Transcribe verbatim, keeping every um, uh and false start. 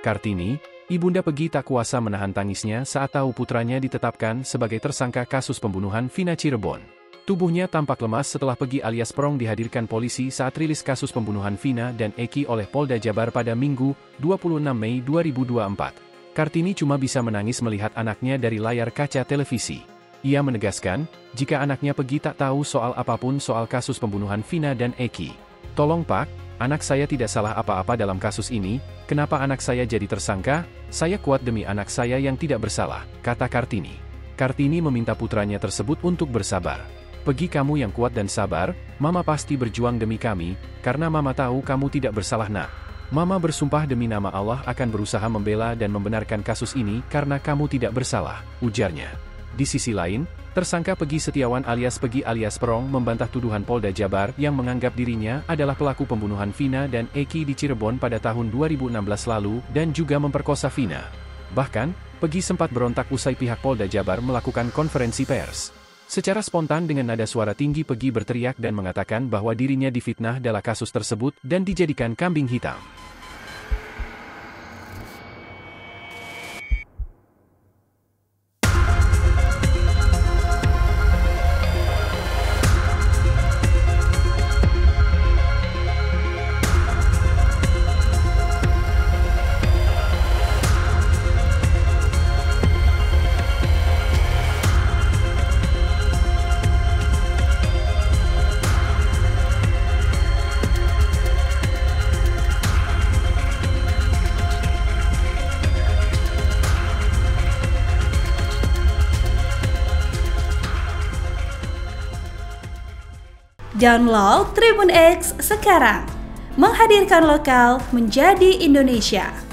Kartini, ibunda Peggy tak kuasa menahan tangisnya saat tahu putranya ditetapkan sebagai tersangka kasus pembunuhan Vina Cirebon. Tubuhnya tampak lemas setelah Peggy alias Perong dihadirkan polisi saat rilis kasus pembunuhan Vina dan Eki oleh Polda Jabar pada Minggu, dua puluh enam Mei dua ribu dua puluh empat. Kartini cuma bisa menangis melihat anaknya dari layar kaca televisi. Ia menegaskan, jika anaknya Peggy tak tahu soal apapun soal kasus pembunuhan Vina dan Eki. Tolong Pak, anak saya tidak salah apa-apa dalam kasus ini, kenapa anak saya jadi tersangka? Saya kuat demi anak saya yang tidak bersalah, kata Kartini. Kartini meminta putranya tersebut untuk bersabar. Peggy, kamu yang kuat dan sabar, Mama pasti berjuang demi kami, karena Mama tahu kamu tidak bersalah nak. Mama bersumpah demi nama Allah akan berusaha membela dan membenarkan kasus ini karena kamu tidak bersalah, ujarnya. Di sisi lain, tersangka Peggy Setiawan alias Peggy alias Perong membantah tuduhan Polda Jabar yang menganggap dirinya adalah pelaku pembunuhan Vina dan Eki di Cirebon pada tahun dua ribu enam belas lalu dan juga memperkosa Vina. Bahkan, Peggy sempat berontak usai pihak Polda Jabar melakukan konferensi pers. Secara spontan dengan nada suara tinggi Peggy berteriak dan mengatakan bahwa dirinya difitnah dalam kasus tersebut dan dijadikan kambing hitam. Download Tribun X sekarang, menghadirkan lokal menjadi Indonesia.